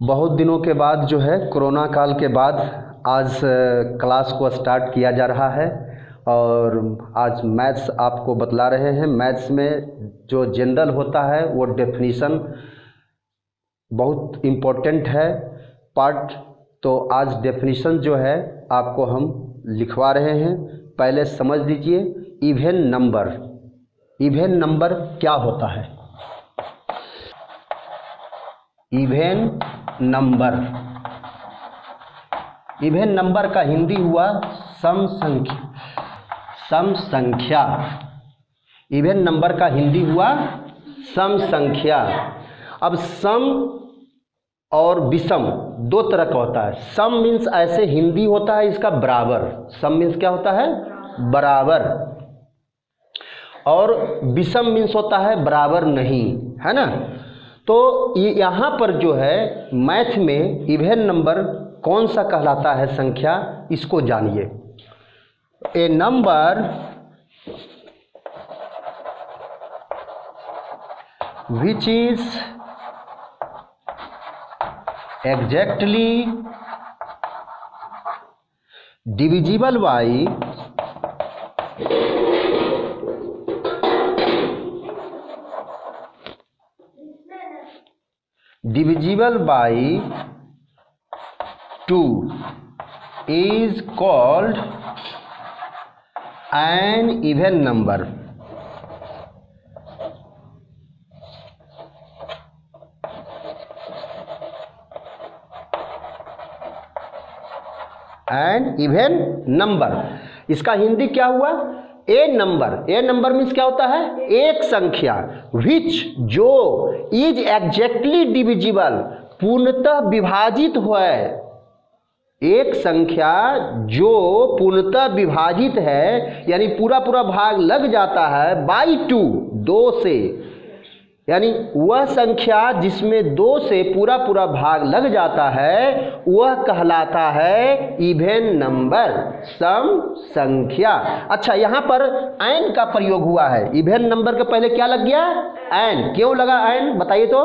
बहुत दिनों के बाद जो है कोरोना काल के बाद आज क्लास को स्टार्ट किया जा रहा है और आज मैथ्स आपको बतला रहे हैं। मैथ्स में जो जनरल होता है वो डेफिनीशन बहुत इम्पोर्टेंट है पार्ट। तो आज डेफिनीशन जो है आपको हम लिखवा रहे हैं। पहले समझ लीजिए इवन नंबर। इवन नंबर क्या होता है? इवन नंबर, इवन नंबर का हिंदी हुआ सम संख्या। सम संख्या, इवन नंबर का हिंदी हुआ सम संख्या। अब सम और विषम दो तरह का होता है। सम मीन्स ऐसे हिंदी होता है इसका बराबर। सम मीन्स क्या होता है? बराबर। और विषम मीन्स होता है बराबर नहीं, है ना। तो यहाँ पर जो है मैथ में इवन नंबर कौन सा कहलाता है संख्या, इसको जानिए। A number which is exactly divisible by divisible by 2 is called an even number. an even number इसका हिंदी क्या हुआ? A number. A number means क्या होता है? एक संख्या। विच जो इज एग्जैक्टली डिविजिबल पूर्णतः विभाजित है। एक संख्या जो पूर्णतः विभाजित है यानी पूरा पूरा भाग लग जाता है बाई 2 दो से, यानी वह संख्या जिसमें 2 से पूरा पूरा भाग लग जाता है वह कहलाता है इवन नंबर, सम संख्या। अच्छा, यहाँ पर एन का प्रयोग हुआ है। इवन नंबर के पहले क्या लग गया? एन। क्यों लगा एन, बताइए तो।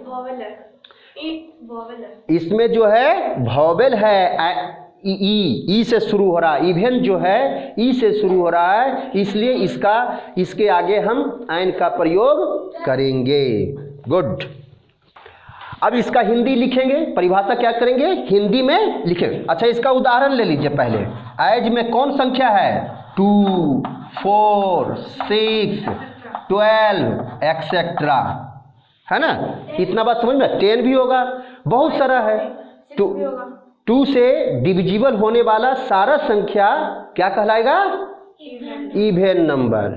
इसमें जो है वोवेल है, ई से शुरू हो रहा है। इवन जो है ई से शुरू हो रहा है, इसलिए इसके आगे हम एन का प्रयोग करेंगे। गुड। अब इसका हिंदी लिखेंगे, परिभाषा क्या करेंगे? हिंदी में लिखेंगे। अच्छा, इसका उदाहरण ले लीजिए पहले। एज में कौन संख्या है? 2, 4, 6, 12 एक्सेट्रा, है ना। इतना बात समझ में। 10 भी होगा, बहुत सारा है। 2 से डिविजिबल होने वाला सारा संख्या क्या कहलाएगा? Even number.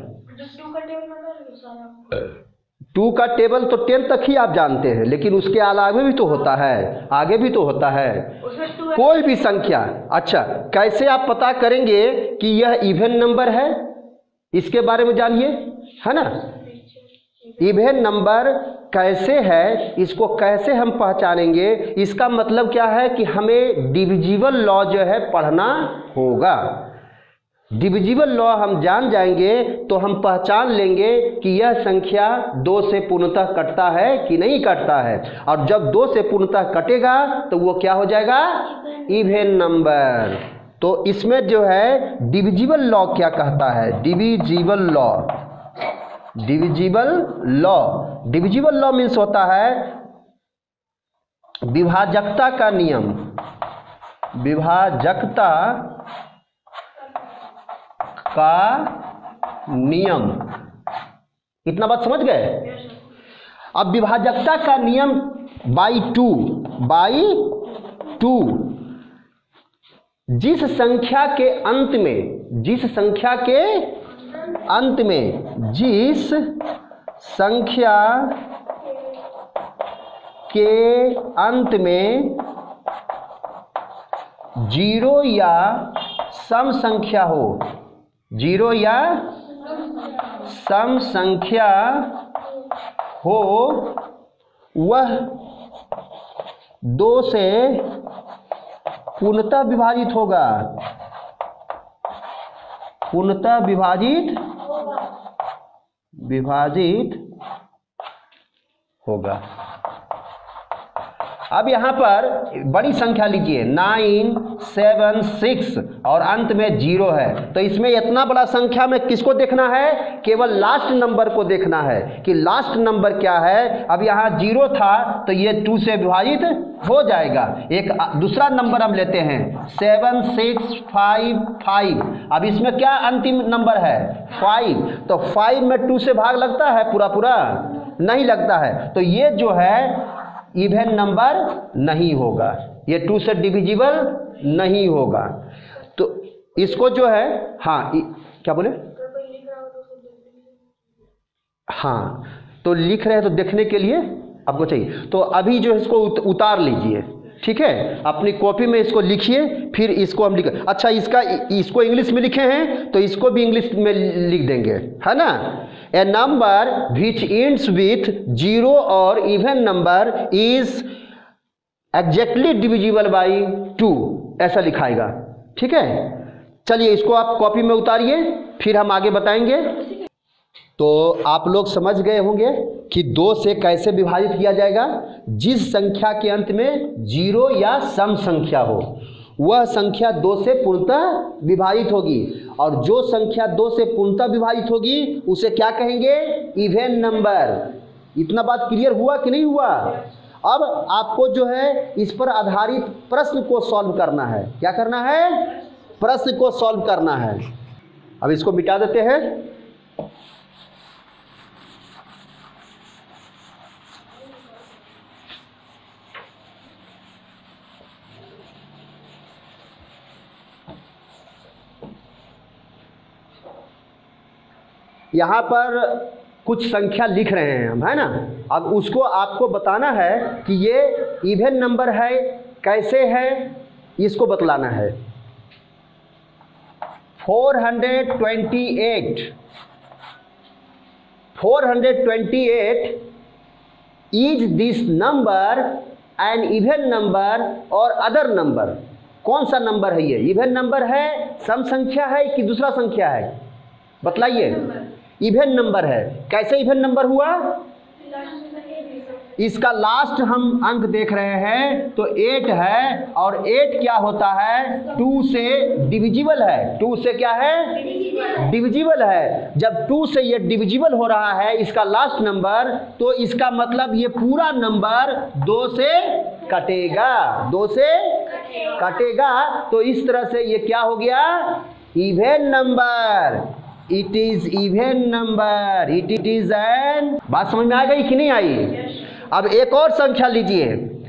2 का टेबल तो 10 तक ही आप जानते हैं, लेकिन उसके अलावा भी तो होता है, आगे भी तो होता है कोई भी संख्या। अच्छा, कैसे आप पता करेंगे कि यह इवन नंबर है? इसके बारे में जानिए, है ना। इवन नंबर कैसे है, इसको कैसे हम पहचानेंगे? इसका मतलब क्या है कि हमें डिविजिबल लॉ जो है पढ़ना होगा। डिविजिबल लॉ हम जान जाएंगे तो हम पहचान लेंगे कि यह संख्या 2 से पूर्णतः कटता है कि नहीं कटता है। और जब 2 से पूर्णतः कटेगा तो वो क्या हो जाएगा? Even number. तो इसमें जो है डिविजिबल लॉ क्या कहता है? Divisible law. Divisible law, divisible law means होता है विभाजकता का नियम। विभाजकता का नियम। इतना बात समझ गए? अब विभाजकता का नियम बाई 2 जिस संख्या के अंत में, जिस संख्या के अंत में, जिस संख्या के अंत में 0 या सम संख्या हो, 0 या सम संख्या हो, वह 2 से पूर्णतः विभाजित होगा। पूर्णतः विभाजित होगा। अब यहाँ पर बड़ी संख्या लीजिए 9, 7, 6 और अंत में 0 है। तो इसमें इतना बड़ा संख्या में किसको देखना है? केवल लास्ट नंबर को देखना है कि लास्ट नंबर क्या है। अब यहाँ 0 था तो ये 2 से विभाजित हो जाएगा। एक दूसरा नंबर हम लेते हैं 7, 6, 5, 5। अब इसमें क्या अंतिम नंबर है? 5। तो 5 में 2 से भाग लगता है पूरा पूरा? नहीं लगता है। तो ये जो है इवन नंबर नहीं होगा, ये 2 से डिविजिबल नहीं होगा। तो इसको जो है, हाँ क्या बोले? हाँ, तो लिख रहे हैं तो देखने के लिए आपको चाहिए। तो अभी जो इसको उतार लीजिए, ठीक है, अपनी कॉपी में इसको लिखिए, फिर इसको हम लिख। अच्छा, इसको इंग्लिश में लिखे हैं तो इसको भी इंग्लिश में लिख देंगे, है ना। A number which ends with 0 और even number is exactly divisible by 2, ऐसा लिखाएगा, ठीक है। चलिए इसको आप कॉपी में उतारिए, फिर हम आगे बताएंगे। तो आप लोग समझ गए होंगे कि 2 से कैसे विभाजित किया जाएगा। जिस संख्या के अंत में 0 या सम संख्या हो वह संख्या 2 से पूर्णतः विभाजित होगी, और जो संख्या 2 से पूर्णतः विभाजित होगी उसे क्या कहेंगे? Even number. इतना बात क्लियर हुआ कि नहीं हुआ? अब आपको जो है इस पर आधारित प्रश्न को सॉल्व करना है। क्या करना है? प्रश्न को सॉल्व करना है। अब इसको मिटा देते हैं। यहाँ पर कुछ संख्या लिख रहे हैं हम, है ना। अब उसको आपको बताना है कि ये इवन नंबर है, कैसे है, इसको बतलाना है। 428 is this number an even number और अदर नंबर। कौन सा नंबर है ये? इवन नंबर है, सम संख्या है कि दूसरा संख्या है? बतलाइए। इवन नंबर है। कैसे इवन नंबर हुआ? इसका लास्ट हम अंक देख रहे हैं तो 8 है, और 8 क्या होता है? 2 से डिविजिबल है। 2 से क्या है? डिविजिबल है। जब 2 से ये डिविजिबल हो रहा है इसका लास्ट नंबर, तो इसका मतलब ये पूरा नंबर 2 से कटेगा, 2 से कटेगा। तो इस तरह से ये क्या हो गया? Even number. It is even number, it is an. बात समझ में आ गई कि नहीं आई? अब एक और संख्या लीजिए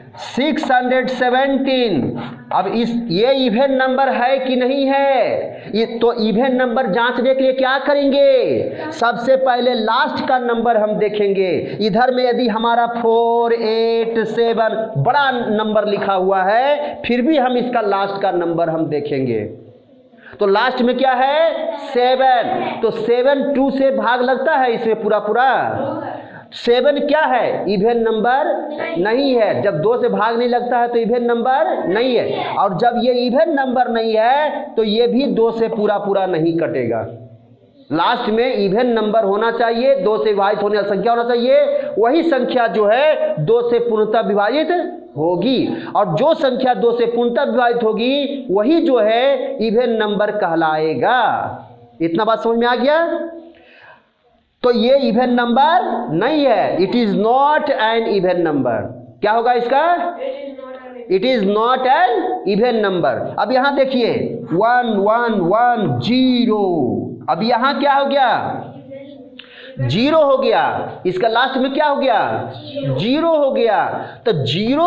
617। अब ये इवन नंबर है कि नहीं है? ये तो इवन नंबर जांचने के लिए क्या करेंगे? सबसे पहले लास्ट का नंबर हम देखेंगे। इधर में यदि हमारा 4, 8, 7 बड़ा नंबर लिखा हुआ है, फिर भी हम इसका लास्ट का नंबर हम देखेंगे। तो लास्ट में क्या है? 7। तो 7 2 से भाग लगता है इसमें पूरा पूरा? 7 क्या है? इवन नंबर नहीं है। जब 2 से भाग नहीं लगता है तो इवन नंबर नहीं है, और जब ये इवन नंबर नहीं है तो ये भी 2 से पूरा पूरा नहीं कटेगा। लास्ट में इवन नंबर होना चाहिए, 2 से विभाजित होने वाली संख्या होना चाहिए। वही संख्या जो है 2 से पूर्णतः विभाजित होगी, और जो संख्या 2 से पूर्णतः विभाजित होगी वही जो है इवन नंबर कहलाएगा। इतना बात समझ में आ गया? तो ये इवन नंबर नहीं है। It is not an even number. क्या होगा इसका? It is not an even number. अब यहां देखिए 1 1 1 0। अब यहां क्या हो गया? 0 हो गया। इसका लास्ट में क्या हो गया? 0 हो गया। तो 0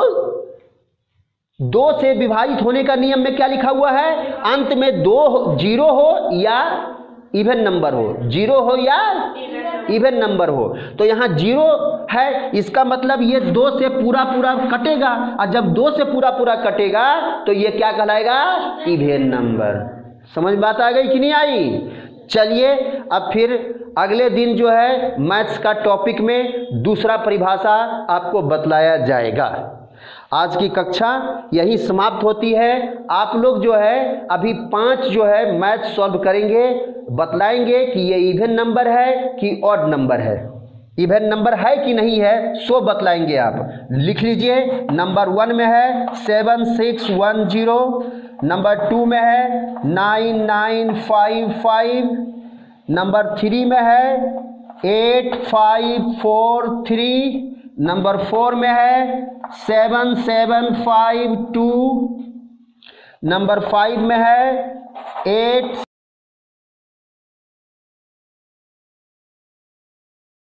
2 से विभाजित होने का नियम में क्या लिखा हुआ है? अंत में 0 हो या इवन नंबर हो, 0 हो या इवन नंबर हो। तो यहाँ 0 है, इसका मतलब ये 2 से पूरा पूरा कटेगा, और जब 2 से पूरा पूरा कटेगा तो ये क्या कहलाएगा? Even number. समझ बात आ गई कि नहीं आई? चलिए अब फिर अगले दिन जो है मैथ्स का टॉपिक में दूसरा परिभाषा आपको बतलाया जाएगा। आज की कक्षा यही समाप्त होती है। आप लोग जो है अभी 5 जो है मैथ सॉल्व करेंगे, बतलाएंगे कि ये इवन नंबर है कि ऑड नंबर है। इवन नंबर है कि नहीं है सो बतलाएंगे आप। लिख लीजिए, नंबर 1 में है 7610, नंबर 2 में है 9955, नंबर 3 में है 8543, नंबर 4 में है 7752, नंबर 5 में है 8